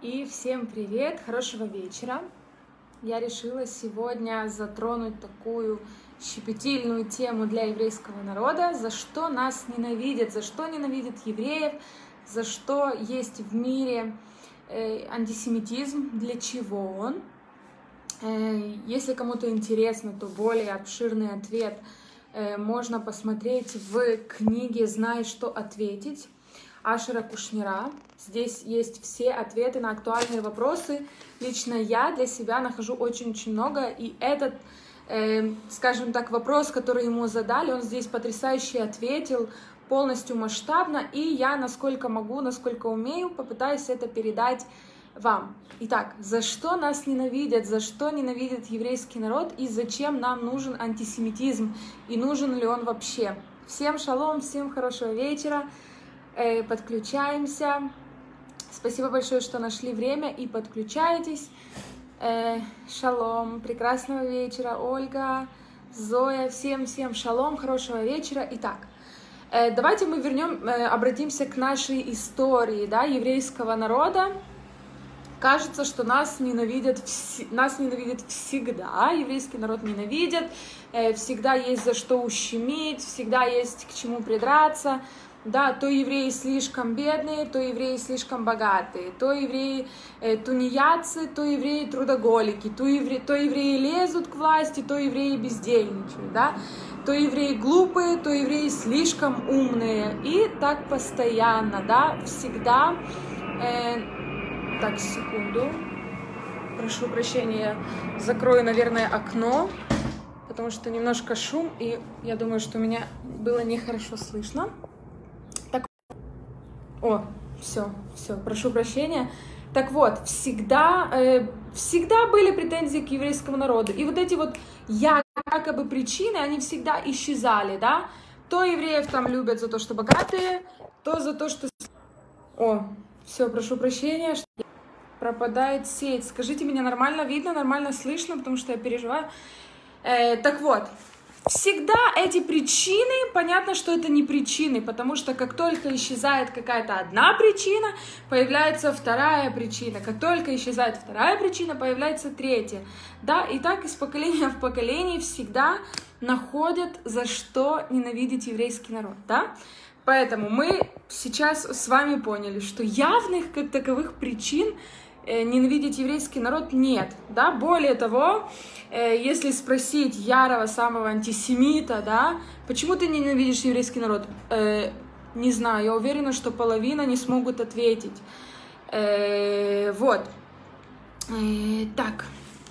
И всем привет, хорошего вечера. Я решила сегодня затронуть такую щепетильную тему для еврейского народа, за что нас ненавидят, за что ненавидят евреев, за что есть в мире антисемитизм, для чего он. Если кому-то интересно, то более обширный ответ можно посмотреть в книге «Знай, что ответить» Ашера Кушнира. Здесь есть все ответы на актуальные вопросы. Лично я для себя нахожу очень-очень много. И этот, скажем так, вопрос, который ему задали, он здесь потрясающе ответил, полностью масштабно. И я, насколько могу, насколько умею, попытаюсь это передать вам. Итак, за что нас ненавидят, за что ненавидит еврейский народ и зачем нам нужен антисемитизм и нужен ли он вообще? Всем шалом, всем хорошего вечера. Подключаемся. Спасибо большое, что нашли время и подключаетесь. Шалом, прекрасного вечера, Ольга, Зоя, всем шалом, хорошего вечера. Итак, давайте мы обратимся к нашей истории, да, еврейского народа. Кажется, что нас ненавидят всегда, еврейский народ ненавидят, всегда есть за что ущемить, всегда есть к чему придраться. Да, то евреи слишком бедные, то евреи слишком богатые, то евреи тунеядцы, то евреи трудоголики, то евреи лезут к власти, то евреи бездельничают, да, то евреи глупые, то евреи слишком умные. И так постоянно, да, всегда. Так, секунду. Прошу прощения, закрою, наверное, окно, потому что немножко шум, и я думаю, что меня было нехорошо слышно. Все, прошу прощения. Так вот, всегда были претензии к еврейскому народу. И вот эти вот якобы причины, они всегда исчезали, да? То евреев там любят за то, что богатые, то за то, что... Все, прошу прощения, что пропадает сеть. Скажите, меня нормально видно, нормально слышно, потому что я переживаю. Так вот. Всегда эти причины, понятно, что это не причины, потому что как только исчезает какая-то одна причина, появляется вторая причина. Как только исчезает вторая причина, появляется третья. Да, и так из поколения в поколение всегда находят, за что ненавидеть еврейский народ, да? Поэтому мы сейчас с вами поняли, что явных как таковых причин ненавидеть еврейский народ нет, да, более того, если спросить ярого самого антисемита, да, почему ты ненавидишь еврейский народ, не знаю, я уверена, что половина не смогут ответить, вот, так,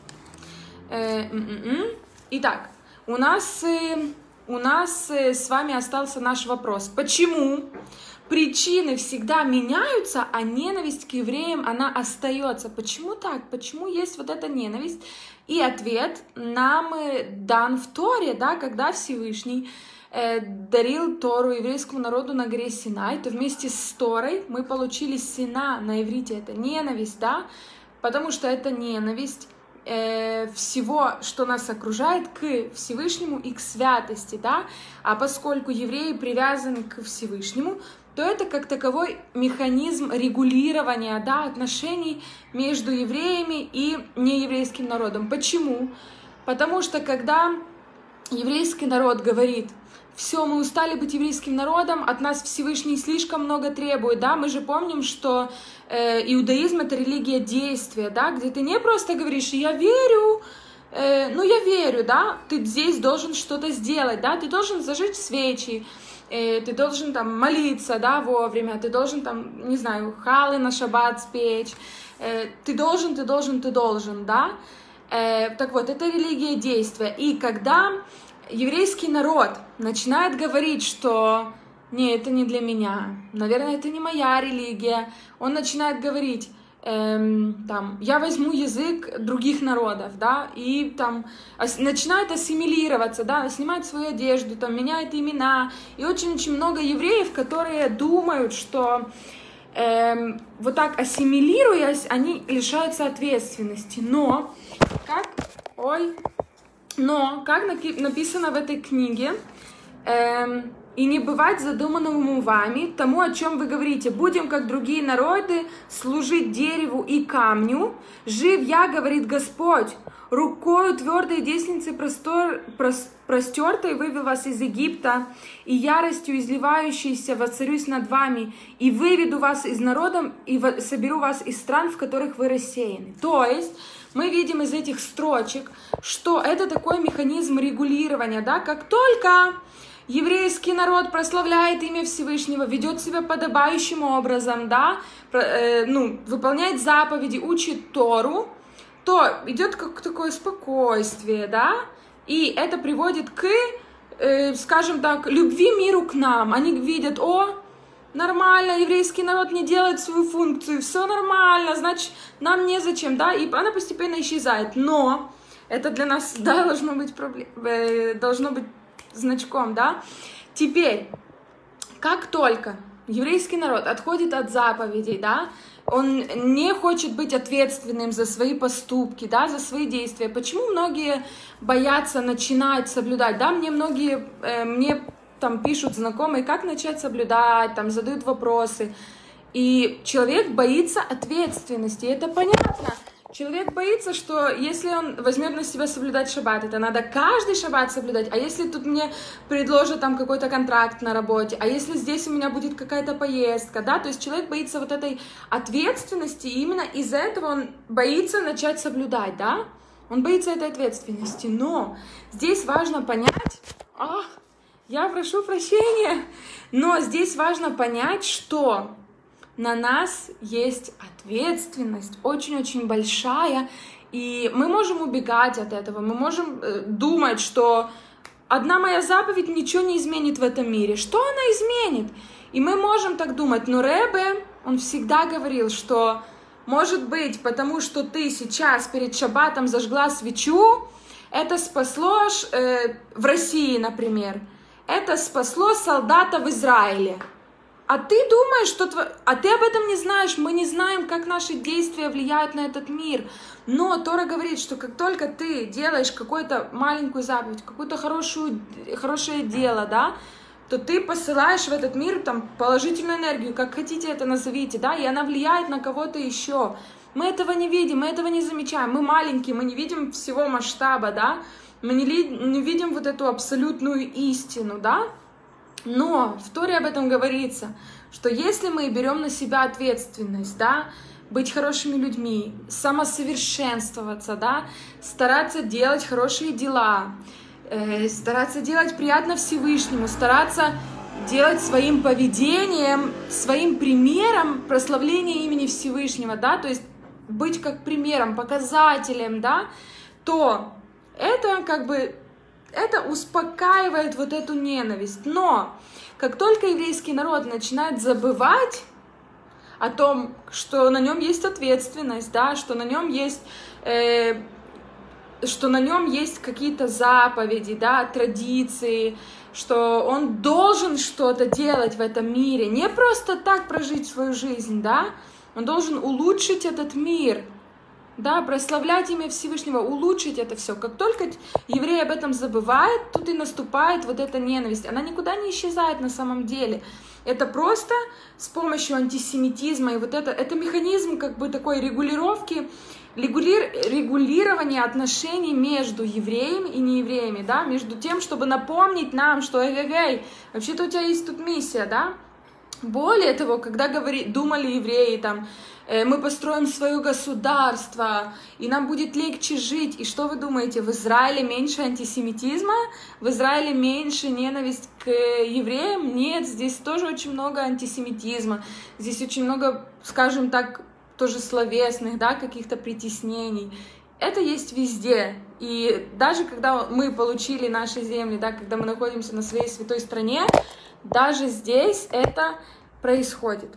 итак, у нас с вами остался наш вопрос, почему причины всегда меняются, а ненависть к евреям, она остается. Почему так? Почему есть вот эта ненависть? И ответ нам дан в Торе, да, когда Всевышний дарил Тору еврейскому народу на горе Синай, то вместе с Торой мы получили сина, на иврите это ненависть, да, потому что это ненависть всего, что нас окружает, к Всевышнему и к святости, да, а поскольку евреи привязаны к Всевышнему, то это как таковой механизм регулирования, да, отношений между евреями и нееврейским народом. Почему? Потому что когда еврейский народ говорит: все, мы устали быть еврейским народом, от нас Всевышний слишком много требует, да, мы же помним, что иудаизм — это религия действия, да, где ты не просто говоришь: я верю, я верю, да, ты здесь должен что-то сделать, да, ты должен зажечь свечи, ты должен там молиться, да, вовремя, ты должен там, не знаю, халы на шаббат спечь, ты должен, да. Так вот, это религия действия. И когда еврейский народ начинает говорить, что не, это не для меня, наверное, это не моя религия, он начинает говорить, там, я возьму язык других народов, да, и там начинает ассимилироваться, да, снимает свою одежду, там, меняет имена, и очень-очень много евреев, которые думают, что вот так ассимилируясь, они лишаются ответственности, но, как написано в этой книге, и не бывать задуманному вами тому, о чем вы говорите. Будем, как другие народы, служить дереву и камню. Жив я, говорит Господь, рукою твердой десницы простертой вывел вас из Египта, и яростью изливающейся воцарюсь над вами, и выведу вас из народа, и соберу вас из стран, в которых вы рассеяны. То есть мы видим из этих строчек, что это такой механизм регулирования, да, как только еврейский народ прославляет имя Всевышнего, ведет себя подобающим образом, да, выполняет заповеди, учит Тору, то идет как такое спокойствие, да, и это приводит к, скажем так, любви миру к нам. Они видят: о, нормально, еврейский народ не делает свою функцию, все нормально, значит, нам незачем, да, и она постепенно исчезает. Но это для нас, да, должно быть значком, да. Теперь, как только еврейский народ отходит от заповедей, да, он не хочет быть ответственным за свои поступки, да, за свои действия. Почему многие боятся начинать соблюдать, да, мне там пишут знакомые, как начать соблюдать, там задают вопросы, и человек боится ответственности, это понятно. Человек боится, что если он возьмет на себя соблюдать шаббат, это надо каждый шаббат соблюдать, а если тут мне предложат там какой-то контракт на работе, а если здесь у меня будет какая-то поездка, да, то есть человек боится вот этой ответственности, и именно из-за этого он боится начать соблюдать, да, он боится этой ответственности, но здесь важно понять, я прошу прощения, но здесь важно понять, что на нас есть ответственность очень-очень большая, и мы можем убегать от этого, мы можем думать, что одна моя заповедь ничего не изменит в этом мире. Что она изменит? И мы можем так думать, но Ребе, он всегда говорил, что может быть, потому что ты сейчас перед шаббатом зажгла свечу, это спасло в России, например, это спасло солдата в Израиле. А ты думаешь, что а ты об этом не знаешь, мы не знаем, как наши действия влияют на этот мир. Но Тора говорит, что как только ты делаешь какую-то маленькую заповедь, какое-то хорошее дело, да, то ты посылаешь в этот мир там положительную энергию, как хотите это назовите, да, и она влияет на кого-то еще. Мы этого не видим, мы этого не замечаем, мы маленькие, мы не видим всего масштаба, да, мы не видим вот эту абсолютную истину, да. Но в Торе об этом говорится, что если мы берем на себя ответственность, да, быть хорошими людьми, самосовершенствоваться, да, стараться делать хорошие дела, стараться делать приятно Всевышнему, стараться делать своим поведением, своим примером прославление имени Всевышнего, да, то есть быть как примером, показателем, да, то это как бы это успокаивает вот эту ненависть. Но как только еврейский народ начинает забывать о том, что на нем есть ответственность, да, что на нем есть какие-то заповеди, да, традиции, что он должен что-то делать в этом мире, не просто так прожить свою жизнь, да, он должен улучшить этот мир, да, прославлять имя Всевышнего, улучшить это все. Как только еврей об этом забывает, тут и наступает вот эта ненависть. Она никуда не исчезает на самом деле. Это просто с помощью антисемитизма. И вот это механизм как бы такой регулировки, регулирования отношений между евреями и неевреями, да, между тем, чтобы напомнить нам, что вообще-то у тебя есть тут миссия, да. Более того, когда думали евреи, там, мы построим свое государство, и нам будет легче жить. И что вы думаете, в Израиле меньше антисемитизма? В Израиле меньше ненависть к евреям? Нет, здесь тоже очень много антисемитизма. Здесь очень много, скажем так, тоже словесных, да, каких-то притеснений. Это есть везде. И даже когда мы получили наши земли, да, когда мы находимся на своей святой стране, даже здесь это происходит.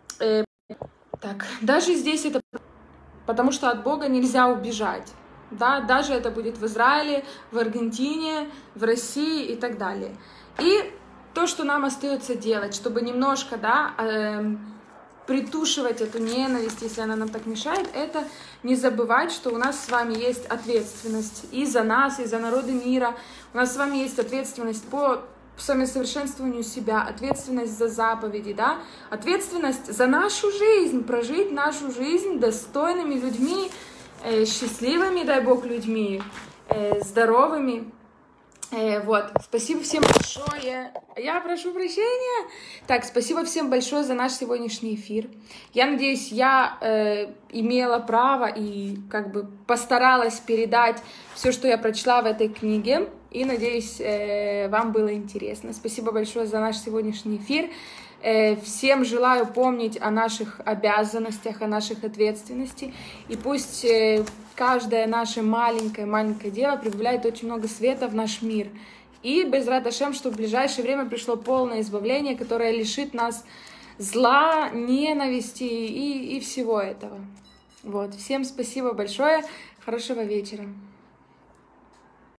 Даже здесь это, потому что от Бога нельзя убежать. Да? Даже это будет в Израиле, в Аргентине, в России и так далее. И то, что нам остается делать, чтобы немножко, да, притушивать эту ненависть, если она нам так мешает, это не забывать, что у нас с вами есть ответственность и за нас, и за народы мира. У нас с вами есть ответственность по самосовершенствованию себя, ответственность за заповеди, да, ответственность за нашу жизнь, прожить нашу жизнь достойными людьми, счастливыми, дай Бог, людьми, здоровыми. Вот, спасибо всем большое. Я прошу прощения. Так, спасибо всем большое за наш сегодняшний эфир. Я надеюсь, я имела право и как бы постаралась передать все, что я прочла в этой книге. И надеюсь, вам было интересно. Спасибо большое за наш сегодняшний эфир. Всем желаю помнить о наших обязанностях, о наших ответственности. И пусть каждое наше маленькое дело прибавляет очень много света в наш мир. И Безрат Ашем, что в ближайшее время пришло полное избавление, которое лишит нас зла, ненависти и всего этого. Вот. Всем спасибо большое. Хорошего вечера.